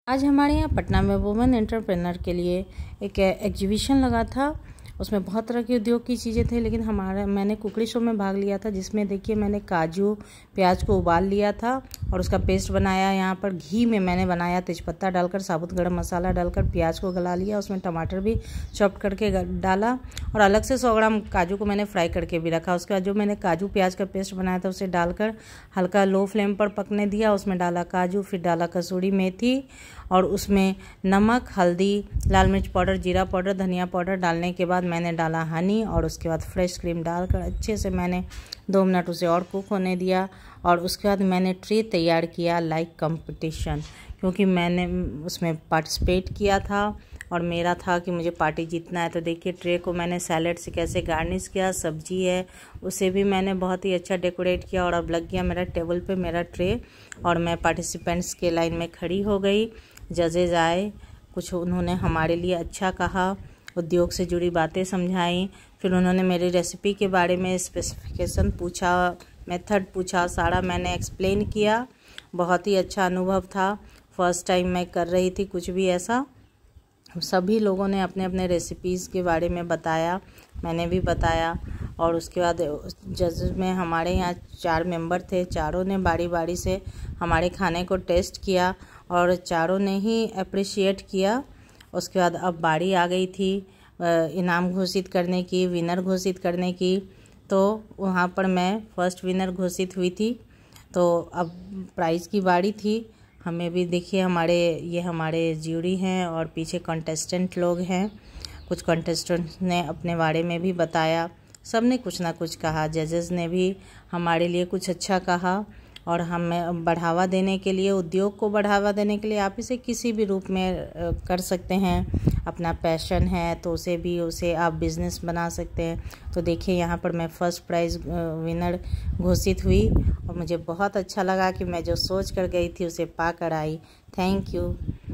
आज हमारे यहाँ पटना में वुमेन एंटरप्रेन्योर के लिए एक एग्जीबिशन लगा था। उसमें बहुत तरह की उद्योग की चीज़ें थी, लेकिन मैंने कुकड़ी शो में भाग लिया था, जिसमें देखिए मैंने काजू प्याज को उबाल लिया था और उसका पेस्ट बनाया। यहाँ पर घी में मैंने बनाया, तेज़पत्ता डालकर, साबुत गरम मसाला डालकर प्याज को गला लिया, उसमें टमाटर भी चॉप करके डाला और अलग से 100 ग्राम काजू को मैंने फ्राई करके भी रखा। उसके बाद जो मैंने काजू प्याज का पेस्ट बनाया था उसे डालकर हल्का लो फ्लेम पर पकने दिया। उसमें डाला काजू, फिर डाला कसूरी मेथी और उसमें नमक, हल्दी, लाल मिर्च पाउडर, जीरा पाउडर, धनिया पाउडर डालने के बाद मैंने डाला हनी और उसके बाद फ्रेश क्रीम डालकर अच्छे से मैंने 2 मिनट उसे और कुक होने दिया। और उसके बाद मैंने ट्रे तैयार किया लाइक कंपटीशन, क्योंकि मैंने उसमें पार्टिसिपेट किया था और मेरा था कि मुझे पार्टी जीतना है। तो देखिए ट्रे को मैंने सैलेड से कैसे गार्निश किया, सब्जी है उसे भी मैंने बहुत ही अच्छा डेकोरेट किया। और अब लग गया मेरा टेबल पे मेरा ट्रे और मैं पार्टिसिपेंट्स के लाइन में खड़ी हो गई। जजेज आए, कुछ उन्होंने हमारे लिए अच्छा कहा, उद्योग से जुड़ी बातें समझाई, फिर उन्होंने मेरी रेसिपी के बारे में स्पेसिफिकेशन पूछा, मेथड पूछा, सारा मैंने एक्सप्लेन किया। बहुत ही अच्छा अनुभव था, फर्स्ट टाइम मैं कर रही थी कुछ भी ऐसा। सभी लोगों ने अपने अपने रेसिपीज़ के बारे में बताया, मैंने भी बताया। और उसके बाद जज में हमारे यहाँ 4 मेंबर थे, चारों ने बारी बारी से हमारे खाने को टेस्ट किया और चारों ने ही अप्रिशिएट किया। उसके बाद अब बारी आ गई थी इनाम घोषित करने की, विनर घोषित करने की। तो वहाँ पर मैं फर्स्ट विनर घोषित हुई थी। तो अब प्राइज़ की बारी थी। हमें भी देखिए हमारे ज्यूरी हैं और पीछे कंटेस्टेंट लोग हैं। कुछ कंटेस्टेंट ने अपने बारे में भी बताया, सब ने कुछ ना कुछ कहा। जजेस ने भी हमारे लिए कुछ अच्छा कहा। और हमें बढ़ावा देने के लिए, उद्योग को बढ़ावा देने के लिए आप इसे किसी भी रूप में कर सकते हैं। अपना पैशन है तो उसे आप बिज़नेस बना सकते हैं। तो देखिए यहाँ पर मैं फर्स्ट प्राइज़ विनर घोषित हुई और मुझे बहुत अच्छा लगा कि मैं जो सोच कर गई थी उसे पा कर आई। Thank you.